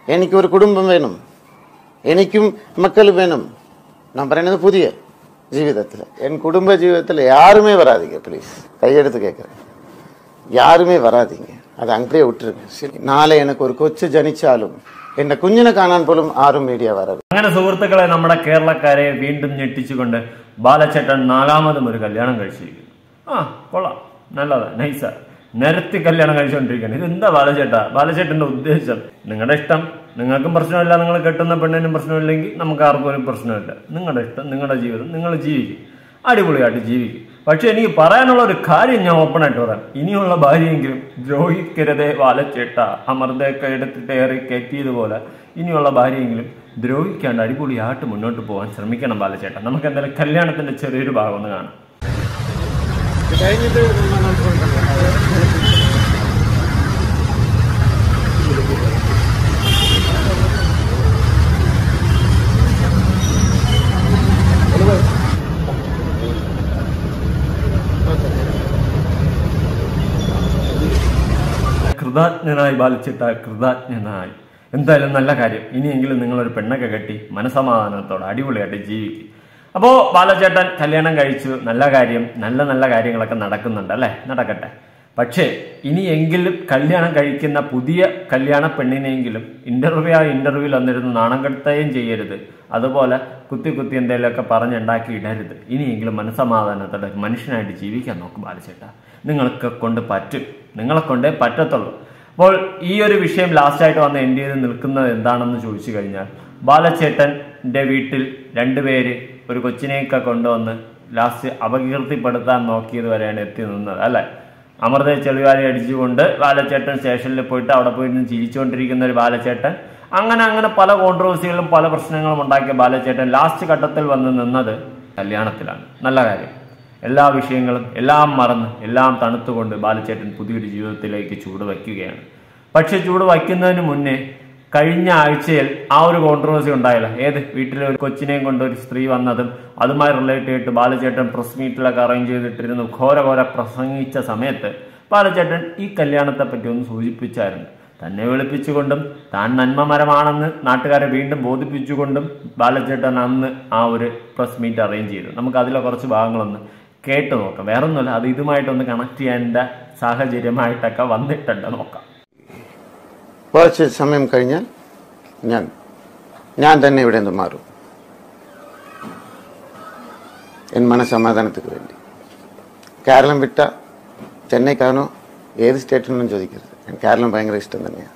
എനിക്കൊരു കുടുംബം വേണം, എനിക്കും മക്കൾ വേണം. ഞാൻ പറയുന്നത് പുതിയ ജീവിതത്തിൽ. என் குடும்ப ജീവിതത്തിൽ யாருமே வராதீங்க ப்ளீஸ். கையெடுத்து கேட்குறேன், யாருமே வராதீங்க. அதை அப்படியே விட்டுருங்க. ശരി, നാളെ എനിക്ക് ഒരു കൊച്ചു ജനിച്ചാലും എന്റെ കുഞ്ഞിനെ കാണാൻ പോലും ആരും മീഡിയ വരാറ്. അങ്ങനെ സുഹൃത്തുക്കളെ, നമ്മുടെ കേരളക്കാരെ വീണ്ടും ഞെട്ടിച്ചുകൊണ്ട് ബാലചേട്ടൻ 4ാമതും ഒരു കല്യാണം കഴിച്ചിരിക്കുന്നു. കൊള്ളാം, നല്ലതാ, നൈസാ. നിരത്തി കല്യാണം കഴിച്ചുകൊണ്ടിരിക്കുകയാണ്. ഇതെന്താ ബാലചേട്ടന്റെ ഉദ്ദേശം? നിങ്ങളുടെ ഇഷ്ടം, നിങ്ങൾക്കും പ്രശ്നമില്ല, നിങ്ങൾ കെട്ടുന്ന പെണ്ണിനും പ്രശ്നമില്ലെങ്കിൽ നമുക്ക് ആർക്കും ഒരു പ്രശ്നമില്ല. നിങ്ങളുടെ ഇഷ്ടം, നിങ്ങളുടെ ജീവിതം, നിങ്ങൾ ജീവിക്കും, അടിപൊളിയായിട്ട് ജീവിക്കും. പക്ഷെ എനിക്ക് പറയാനുള്ള ഒരു കാര്യം ഞാൻ ഓപ്പണായിട്ട് പറയാം. ഇനിയുള്ള ഭാര്യയെങ്കിലും ദ്രോഹിക്കരുതേ ബാലചേട്ട. അമൃതയൊക്കെ എടുത്തിട്ട് ഏറി കയറ്റിയതുപോലെ ഇനിയുള്ള ഭാര്യയെങ്കിലും ദ്രോഹിക്കാണ്ട് അടിപൊളിയായിട്ട് മുന്നോട്ട് പോകാൻ ശ്രമിക്കണം ബാലചേട്ട. നമുക്ക് എന്തായാലും കല്യാണത്തിന്റെ ചെറിയൊരു ഭാഗം ഒന്ന് കാണാം. കൃതജ്ഞനായി ബാലചേട്ട, കൃതജ്ഞനായി. എന്തായാലും നല്ല കാര്യം. ഇനിയെങ്കിലും നിങ്ങളൊരു പെണ്ണൊക്കെ കെട്ടി മനസമാധാനത്തോടെ അടിപൊളിയായിട്ട് ജീവിക്കും. അപ്പോൾ ബാലചേട്ടൻ കല്യാണം കഴിച്ചു, നല്ല കാര്യം. നല്ല കാര്യങ്ങളൊക്കെ നടക്കുന്നുണ്ട് അല്ലേ, നടക്കട്ടെ. പക്ഷേ ഇനിയെങ്കിലും കല്യാണം കഴിക്കുന്ന പുതിയ കല്യാണ പെണ്ണിനെങ്കിലും ഇന്റർവ്യൂവിൽ വന്നിരുന്ന് നാണം കെടുത്തുകയും ചെയ്യരുത്. അതുപോലെ കുത്തി എന്തെങ്കിലുമൊക്കെ പറഞ്ഞുണ്ടാക്കി ഇടരുത്. ഇനിയെങ്കിലും മനസമാധാനത്തോടെ മനുഷ്യനായിട്ട് ജീവിക്കാൻ നോക്കും ബാലചേട്ട. നിങ്ങൾക്ക് കൊണ്ട് പറ്റും, നിങ്ങളെ കൊണ്ടേ പറ്റത്തുള്ളൂ. അപ്പോൾ ഈ ഒരു വിഷയം ലാസ്റ്റായിട്ട് വന്ന് എൻ്റെ ചെയ്ത് നിൽക്കുന്നത് എന്താണെന്ന് ചോദിച്ചു കഴിഞ്ഞാൽ, ബാലചേട്ടൻ്റെ വീട്ടിൽ 2 പേര് ഒരു കൊച്ചിനെയൊക്കെ കൊണ്ടുവന്ന് ലാസ്റ്റ് അപകീർത്തിപ്പെടുത്താൻ നോക്കിയത് വരെയാണ് എത്തി നിന്നത് അല്ലേ. അമൃതയെ ചെളിവാരി അടിച്ചുകൊണ്ട് ബാലചേട്ടൻ സ്റ്റേഷനിൽ പോയിട്ട് അവിടെ പോയിട്ട് ചിരിച്ചുകൊണ്ടിരിക്കുന്ന ഒരു ബാലചേട്ടൻ, അങ്ങനെ പല കോൺട്രവേഴ്സികളും പല പ്രശ്നങ്ങളും ഉണ്ടാക്കിയ ബാലചേട്ടൻ ലാസ്റ്റ് ഘട്ടത്തിൽ വന്ന് നിന്നത് കല്യാണത്തിലാണ്. നല്ല കാര്യം. എല്ലാ വിഷയങ്ങളും എല്ലാം മറന്ന് എല്ലാം തണുത്തുകൊണ്ട് ബാലചേട്ടൻ പുതിയൊരു ജീവിതത്തിലേക്ക് ചൂട് വയ്ക്കുകയാണ്. പക്ഷെ ചൂട് വയ്ക്കുന്നതിന് മുന്നേ കഴിഞ്ഞ ആഴ്ചയിൽ ആ ഒരു കോൺട്രവേഴ്സി ഉണ്ടായില്ല. ഏത് വീട്ടിലെ ഒരു കൊച്ചിനെയും കൊണ്ട് ഒരു സ്ത്രീ വന്നതും അതുമായി റിലേറ്റ് ചെയ്തിട്ട് ബാലചേട്ടൻ പ്രസ് മീറ്റിലൊക്കെ അറേഞ്ച് ചെയ്തിട്ടിരുന്നു ഘോര പ്രസംഗിച്ച സമയത്ത് ബാലചേട്ടൻ ഈ കല്യാണത്തെ പറ്റി ഒന്ന് സൂചിപ്പിച്ചായിരുന്നു. തന്നെ വിളിപ്പിച്ചുകൊണ്ടും താൻ നന്മമരമാണെന്ന് നാട്ടുകാരെ വീണ്ടും ബോധിപ്പിച്ചുകൊണ്ടും ബാലചേട്ടൻ അന്ന് ആ ഒരു പ്രസ് മീറ്റ് അറേഞ്ച് ചെയ്തു. നമുക്ക് അതിലെ കുറച്ച് ഭാഗങ്ങളൊന്ന് കേട്ടു നോക്കാം. വേറൊന്നുമല്ല, അത് ഇതുമായിട്ടൊന്ന് കണക്ട് ചെയ്യേണ്ട സാഹചര്യമായിട്ടൊക്കെ വന്നിട്ടുണ്ട്. നോക്കാം. കുറച്ച് സമയം കഴിഞ്ഞാൽ ഞാൻ തന്നെ ഇവിടെ നിന്ന് മാറും. എൻ മനസമാധാനത്തിന് വേണ്ടി. കേരളം വിട്ട ചെന്നൈക്കാണോ ഏത് സ്റ്റേറ്റിനൊന്നും ചോദിക്കരുത്. കേരളം ഭയങ്കര ഇഷ്ടം തന്നെയാണ്.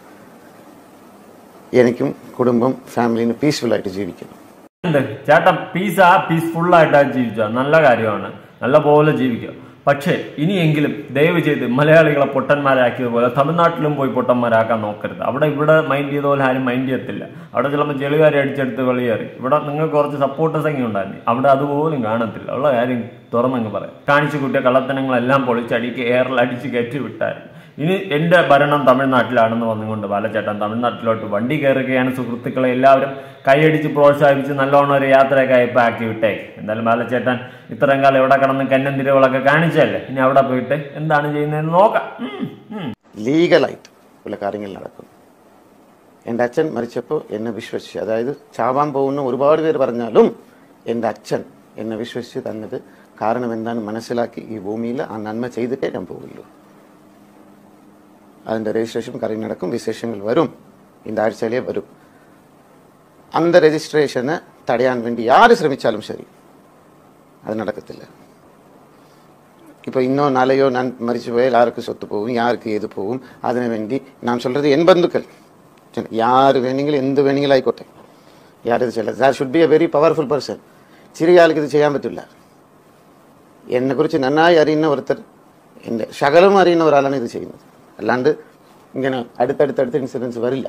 എനിക്കും കുടുംബം ഫാമിലിന് പീസ്ഫുള്ളായിട്ട് ജീവിക്കണം. ചേട്ടൻ പീസ്ഫുള്ളായിട്ടാണ് ജീവിച്ച നല്ല കാര്യമാണ്, നല്ല പോലെ ജീവിക്കുക. പക്ഷേ ഇനിയെങ്കിലും ദയവ് ചെയ്ത് മലയാളികളെ പൊട്ടന്മാരാക്കിയതുപോലെ തമിഴ്നാട്ടിലും പോയി പൊട്ടന്മാരാക്കാൻ നോക്കരുത്. ഇവിടെ മൈൻഡ് ചെയ്ത പോലെ ആരും മൈൻഡ് ചെയ്യത്തില്ല. അവിടെ ചിലപ്പോൾ ചെളികാരി അടിച്ചെടുത്ത് വെളിയേറി. ഇവിടെ നിങ്ങൾക്ക് കുറച്ച് സപ്പോർട്ടേഴ്സ് ഒക്കെ ഉണ്ടായിരുന്നു, അവിടെ അതുപോലും കാണത്തില്ല. ഉള്ള കാര്യം തുറന്നങ്ങ് പറയാം. കാണിച്ചു കൂട്ടിയ കള്ളത്തനങ്ങളെല്ലാം പൊളിച്ചടിക്ക് എയറിലടിച്ച് കയറ്റി വിട്ടായിരുന്നു. ഇനി എൻ്റെ ഭരണം തമിഴ്നാട്ടിലാണെന്ന് വന്നുകൊണ്ട് ബാലചേട്ടൻ തമിഴ്നാട്ടിലോട്ട് വണ്ടി കയറുകയാണ്. സുഹൃത്തുക്കളെ എല്ലാവരും കൈയടിച്ച് പ്രോത്സാഹിപ്പിച്ച് നല്ലോണം ഒരു യാത്രയൊക്കെ ഇപ്പോൾ ആക്കി വിട്ടേ. എന്തായാലും ബാലചേട്ടൻ ഇത്രയും കാലം എവിടെ കിടന്ന് കന്നൻ തിരിവുകളൊക്കെ കാണിച്ചല്ലേ, ഇനി അവിടെ പോയിട്ട് എന്താണ് ചെയ്യുന്നതെന്ന് നോക്കാം. ലീഗലായിട്ട് ഉള്ള കാര്യങ്ങൾ നടക്കും. എൻ്റെ അച്ഛൻ മരിച്ചപ്പോൾ എന്നെ വിശ്വസിച്ച്, അതായത് ചാവാൻ പോകുന്ന ഒരുപാട് പേര് പറഞ്ഞാലും എൻ്റെ അച്ഛൻ എന്നെ വിശ്വസിച്ച് തന്നത് കാരണം എന്താണെന്ന് മനസ്സിലാക്കി ഈ ഭൂമിയിൽ ആ നന്മ ചെയ്തിട്ടേ ഞാൻ പോകുള്ളൂ. അതിൻ്റെ രജിസ്ട്രേഷൻ കാര്യം നടക്കും, വിശേഷങ്ങൾ വരും, இந்த ആഴ്ചയിലേ വരും. அந்த രജിസ്ട്രേഷന് തടയാൻ വേണ്ടി ആര് ശ്രമിച്ചാലും ശരി അത് നടക്കത്തില്ല. ഇപ്പോൾ ഇന്നോ നാളെയോ ഞാൻ മരിച്ചു പോയാൽ ആർക്ക് സ്വത്ത് പോകും, யாருக்கு ഏത് പോകും, അതിനു വേണ്ടി ഞാൻ சொல்றது എൻ ബന്ധുക്കൾ யார் വേണമെങ്കിലും എന്ത് വേണമെങ്കിലും ആയിക്കോട്ടെ, யாരത് ചെയ്യില്ല. That should be a very powerful person. ചെറിയ ആൾക്ക് ഇത് ചെയ്യാൻ പറ്റില്ല. എന്നെക്കുറിച്ച് നന്നായി അറിയുന്ന ഒരുത്തർ, എൻ്റെ ശകലം അറിയുന്ന ഒരാളാണ് ഇത് ചെയ്യുന്നത്. അല്ലാണ്ട് ഇങ്ങനെ അടുത്തടുത്തടുത്ത ഇൻസിഡൻസ് വരില്ല.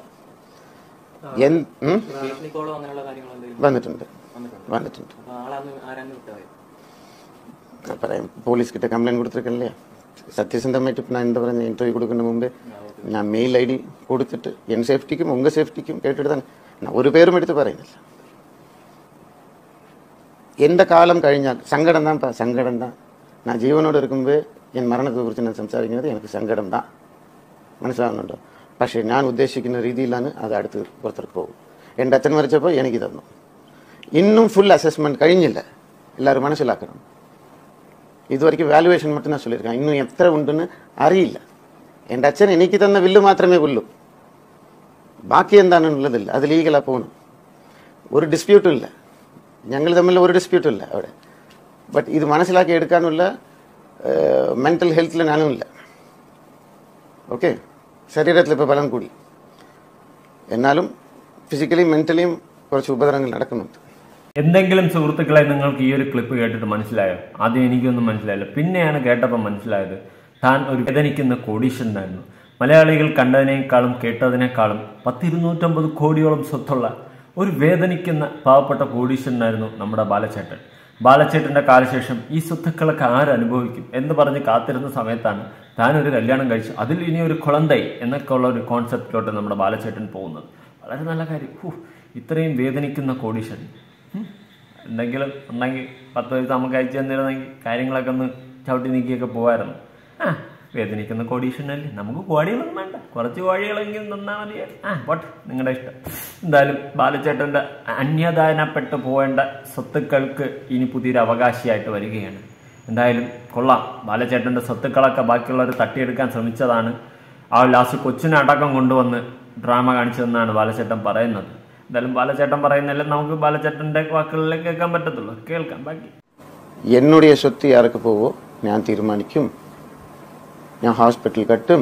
വന്നിട്ടുണ്ട്. പറയാം, പോലീസ് കിட்ட കംപ്ലൈൻറ്റ് കൊടുത്തിരിക്കല്ലേ. സത്യസന്ധമായിട്ട് ഞാൻ എന്താ പറയുക, ഇൻ്റർവ്യൂ കൊടുക്കുന്ന മുമ്പേ ഞാൻ മെയിൽ ID കൊടുത്തിട്ട് എൻ സേഫ്റ്റിക്കും ഉങ്ക സേഫ്റ്റിക്കും കേട്ടിട്ട് തന്നെ ഞാൻ ഒരു പേരും എടുത്ത് പറയുന്നില്ല. എൻ്റെ കാലം കഴിഞ്ഞാൽ സങ്കടം താൻ. ഞാൻ ജീവനോട് ഇരിക്കുമ്പോൾ എൻ മരണത്തെ കുറിച്ച് ഞാൻ സംസാരിക്കുന്നത് എനിക്ക് സങ്കടം താൻ. മനസ്സിലാവുന്നുണ്ടോ? പക്ഷേ ഞാൻ ഉദ്ദേശിക്കുന്ന രീതിയിലാണ് അത് അടുത്ത് പുറത്തേക്ക് പോകും. എൻ്റെ അച്ഛൻ മരിച്ചപ്പോൾ എനിക്ക് തന്നു. ഇന്നും ഫുൾ അസസ്മെൻറ്റ് കഴിഞ്ഞില്ല. എല്ലാവരും മനസ്സിലാക്കണം. ഇതുവരെയ്ക്ക് വാല്യുവേഷൻ மட்டும் நான் சொல்லியிருக்கேன். இன்னும் എത്ര ഉണ്ടെന്ന് അറിയില്ല. എൻ്റെ അച്ഛൻ എനിക്ക് തന്ന വില്ല് മാത്രമേ ഉള്ളൂ. ബാക്കി എന്താണെന്നുള്ളതില്ല. അത് ലീഗലായി പോകണം. ഒരു ഡിസ്പ്യൂട്ടും ഇല്ല. ഞങ്ങൾ തമ്മിൽ ഒരു ഡിസ്പ്യൂട്ടും ഇല്ല അവിടെ. ബട്ട് ഇത് മനസ്സിലാക്കി എടുക്കാനുള്ള മെൻ്റൽ ഹെൽത്തിൽ ഞാനും ഇല്ല. ഓക്കെ, ശരീരത്തിൽ ഇപ്പോൾ ബലം കൂടി, എന്നാലും ഫിസിക്കലിയും മെൻ്റലിയും കുറച്ച് ഉപദ്രവങ്ങൾ നടക്കുന്നുണ്ട്. എന്തെങ്കിലും സുഹൃത്തുക്കളെ നിങ്ങൾക്ക് ഈ ഒരു ക്ലിപ്പ് കേട്ടിട്ട് മനസ്സിലായോ? ആദ്യം എനിക്കൊന്നും മനസ്സിലായില്ല. പിന്നെയാണ് കേട്ടപ്പോൾ മനസ്സിലായത് താൻ ഒരു വേദനിക്കുന്ന കോടീശ്വരനായിരുന്നു. മലയാളികൾ കണ്ടതിനേക്കാളും കേട്ടതിനേക്കാളും 250 കോടിയോളം സ്വത്തുള്ള ഒരു വേദനിക്കുന്ന പാവപ്പെട്ട കോടീശ്വരനായിരുന്നു നമ്മുടെ ബാലചേട്ടൻ. ബാലചേട്ടൻ്റെ കാലശേഷം ഈ സ്വത്തുക്കളൊക്കെ ആരനുഭവിക്കും എന്ന് പറഞ്ഞ് കാത്തിരുന്ന സമയത്താണ് താനൊരു കല്യാണം കഴിച്ചു. അതിൽ ഇനി ഒരു കുളന്തൈ എന്നൊക്കെ ഉള്ള ഒരു കോൺസെപ്റ്റിലോട്ട് നമ്മുടെ ബാലചേട്ടൻ പോകുന്നത് വളരെ നല്ല കാര്യം. ഇത്രയും വേദനിക്കുന്ന കോടീശ്വരൻ എന്തെങ്കിലും ഉണ്ടെങ്കിൽ 10 പൈസ നമുക്ക് അയച്ചു തന്നിരുന്നെങ്കിൽ കാര്യങ്ങളൊക്കെ ഒന്ന് ചവിട്ടി നീക്കിയൊക്കെ പോകാമായിരുന്നു. വേദനിക്കുന്ന കോടീശ്വരനല്ലേ, നമുക്ക് കോടികളൊന്നും വേണ്ട, കുറച്ച് കോഴികളെങ്കിലും തന്നാൽ മതിയായിരുന്നു. പോട്ടെ, നിങ്ങളുടെ ഇഷ്ടം. എന്തായാലും ബാലചേട്ടൻ്റെ അന്യദാനപ്പെട്ടു പോകേണ്ട സ്വത്തുക്കൾക്ക് ഇനി പുതിയൊരു അവകാശിയായിട്ട് വരികയാണ്. എന്തായാലും കൊള്ളാം. ബാലചേട്ടൻ്റെ സ്വത്തുക്കളൊക്കെ ബാക്കിയുള്ളവർ തട്ടിയെടുക്കാൻ ശ്രമിച്ചതാണ്. ആ ലാസ്റ്റ് കൊച്ചിനെ അടക്കം കൊണ്ടുവന്ന് ഡ്രാമ കാണിച്ചതെന്നാണ് ബാലചേട്ടൻ പറയുന്നത്. എന്തായാലും ബാലചേട്ടൻ പറയുന്നതല്ലേ നമുക്ക് ബാലചേട്ടൻ്റെ വാക്കുകളിലേക്ക് കേൾക്കാൻ പറ്റത്തുള്ളൂ. കേൾക്കാം ബാക്കി. என்னுடைய சொத்து யாருக்கு போவோ ഞാൻ തീരുമാനിക്കും. ഞാൻ ഹോസ്പിറ്റൽ കട്ടും.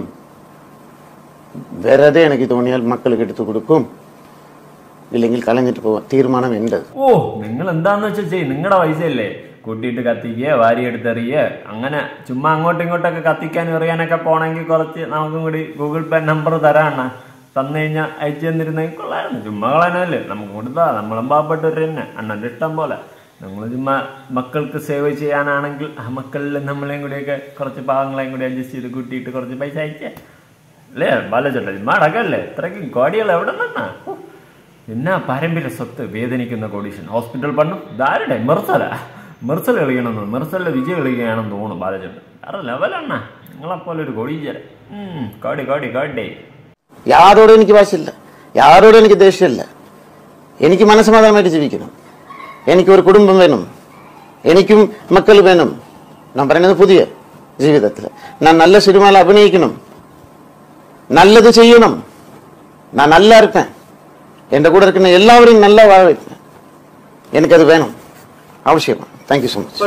വെറുതെ എനിക്ക് തോന്നിയാൽ മക്കൾക്ക് എടുത്തു കൊടുക്കും, ഇല്ലെങ്കിൽ കളഞ്ഞിട്ട് പോവാം. തീരുമാനം എൻ്റെ. നിങ്ങൾ എന്താന്ന് വെച്ചാൽ ചെയ്യും. നിങ്ങളുടെ പൈസയല്ലേ, കൂട്ടിയിട്ട് കത്തിക്കുക, വാരി എടുത്തെറിയുക, അങ്ങനെ ചുമ്മാ അങ്ങോട്ടും ഇങ്ങോട്ടൊക്കെ കത്തിക്കാനും എറിയാനൊക്കെ പോണെങ്കിൽ കുറച്ച് നമുക്കും കൂടി ഗൂഗിൾ പേ നമ്പർ തരാണ്. തന്നു കഴിഞ്ഞാൽ അയച്ചു തന്നിരുന്നെങ്കിൽ കൊള്ളായിരുന്നു. ചുമ്മാ കളയാനല്ലേ, നമുക്ക് കൊടുത്താ നമ്മളും പാവപ്പെട്ടവർ തന്നെ, അണ്ണൻ്റെ ഇഷ്ടം പോലെ. നമ്മൾ ചുമ്മാ മക്കൾക്ക് സേവ് ചെയ്യാനാണെങ്കിൽ ആ മക്കളിൽ നമ്മളെയും കൂടിയൊക്കെ കുറച്ച് പാവങ്ങളെയും കൂടി അഡ്ജസ്റ്റ് ചെയ്ത് കൂട്ടിയിട്ട് കുറച്ച് പൈസ അയച്ചേ അല്ലേ ബാലചേട്ടൻ. ചുമ്മാ അടക്കല്ലേ, ഇത്രയ്ക്കും കോടികൾ എവിടെ നിന്നാ? എന്നാ പാരമ്പര്യ സ്വത്ത്. വേദനിക്കുന്ന കോടീഷൻ. ഹോസ്പിറ്റൽ പണ്ണും ധാരുടെ മെർസൽ കളിക്കണമെന്ന്, മെർസലിലെ വിജയ് കളിക്കുകയാണെന്ന് തോന്നുന്നു ബാലചേട്ടൻ. വേറെ ലെവലെണ്ണ. നിങ്ങളെപ്പോലെ ഒരു കോടീശ്വരൻ. കോടി കോടി കോടി. യാരോടും എനിക്ക് വാശില്ല, യാരോടും എനിക്ക് ദേഷ്യമില്ല. എനിക്ക് മനസ്സമാധാനമായിട്ട് ജീവിക്കണം. എനിക്കൊരു കുടുംബം വേണം, എനിക്കും മക്കൾ വേണം. ഞാൻ പറയുന്നത് പുതിയ ജീവിതത്തിൽ ഞാൻ നല്ല സിനിമയിൽ അഭിനയിക്കണം, നല്ലത് ചെയ്യണം, ഞാൻ നല്ല ഇരുപ്പேன். എൻ്റെ കൂടെ ഇരിക്കുന്ന എല്ലാവരും നല്ല വാഴ വയ്ക്കണം. എനിക്കത് വേണം, ആവശ്യമാണ്. Thank you so much.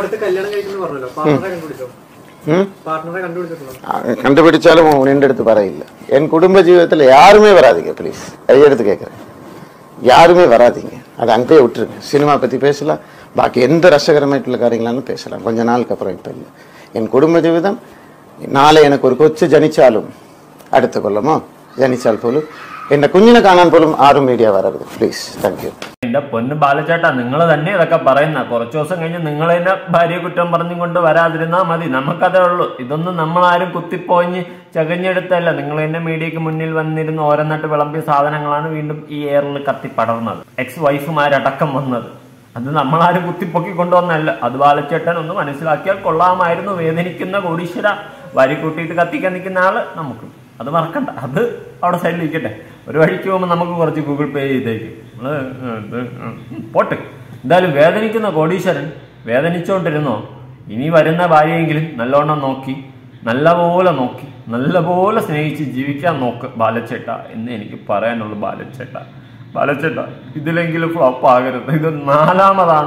കണ്ടുപിടിച്ചാലും എൻ്റെ അടുത്ത് പറയില്ല. என் குடும்ப ஜீவிதத்தில் யாருமே வராதிங்க ப்ளீஸ். கையெடுத்து கேட்குறேன், யாருமே வராதிங்க. அது அங்கேயே விட்டுருங்க. சினிமா பற்றி பேசலாம், பாக்கி எந்த ரசகரமாയിട്ടുള്ള കാര്യങ്ങളാണ് பேசலாம் கொஞ்ச நாளுக்கு அப்புறம். இப்போ இல்லை. என் குடும்ப ജീവിതം നാളെ എനിക്ക് ഒരു കൊച്ചു ജനിച്ചാലും അടുത്ത കൊല്ലമോ ജനിച്ചാൽ പോലും എന്റെ കുഞ്ഞിനെ കാണാൻ പോലും ആരും മീഡിയ വരരുത് പ്ലീസ്. Thank you. എന്റെ പൊന്ന് ബാലചേട്ടാ, നിങ്ങൾ തന്നെ ഇതൊക്കെ പറയുന്ന. കുറച്ചു ദിവസം കഴിഞ്ഞ് നിങ്ങൾ തന്നെ ഭാര്യ കുറ്റം പറഞ്ഞും കൊണ്ട് വരാതിരുന്നാ മതി. നമുക്കതേ ഉള്ളൂ. ഇതൊന്നും നമ്മളാരും കുത്തിപ്പോഞ്ഞ് ചകഞ്ഞെടുത്തല്ല. നിങ്ങൾ തന്നെ മീഡിയക്ക് മുന്നിൽ വന്നിരുന്ന് ഓരോന്നിട്ട് വിളമ്പിയ സാധനങ്ങളാണ് വീണ്ടും ഈ എയറിൽ കത്തിപ്പടർന്നത്. എക്സ് വൈഫുമാരടക്കം വന്നത്. അത് നമ്മളാരും കുത്തിപ്പൊക്കി കൊണ്ടുവന്നല്ല. അത് ബാലചേട്ടൻ ഒന്ന് മനസ്സിലാക്കിയാൽ കൊള്ളാമായിരുന്നു. വേദനിക്കുന്ന കോടീശ്വര വരി കൂട്ടിയിട്ട് കത്തിക്കാൻ നിൽക്കുന്ന ആള് നമുക്ക് അത് മറക്കണ്ട. അത് അവിടെ സൈഡിലിരിക്കട്ടെ. ഒരു വഴിക്ക് പോകുമ്പോൾ നമുക്ക് കുറച്ച് ഗൂഗിൾ പേ ചെയ്തേക്ക് പോട്ടെ. എന്തായാലും വേദനിക്കുന്ന കോടീശ്വരൻ വേദനിച്ചുകൊണ്ടിരുന്നോ. ഇനി വരുന്ന ഭാര്യയെങ്കിലും നല്ലോണം നോക്കി, നല്ലപോലെ സ്നേഹിച്ച് ജീവിക്കാൻ നോക്ക് ബാലചേട്ട എന്ന് എനിക്ക് പറയാനുള്ളൂ. ബാലചേട്ട ഇതിലെങ്കിലും ഫ്ലോപ്പ് ആകരുത്. ഇത് 4ാമതാണ്.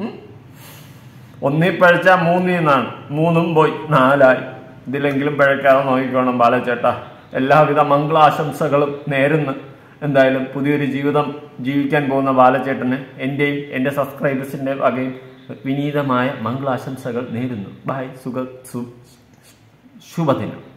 ഒന്നീ പഴച്ച 3 3ഉം പോയി 4ആയി. ഇതിലെങ്കിലും പിഴക്കാതെ നോക്കിക്കോണം ബാലചേട്ട. എല്ലാവിധ മംഗളാശംസകളും നേരുന്നു. എന്തായാലും പുതിയൊരു ജീവിതം ജീവിക്കാൻ പോകുന്ന ബാലചേട്ടന് എൻ്റെയും എൻ്റെ സബ്സ്ക്രൈബേഴ്സിൻ്റെ വകയും വിനീതമായ മംഗളാശംസകൾ നേരുന്നു. ബൈ. ശുഭദിനം.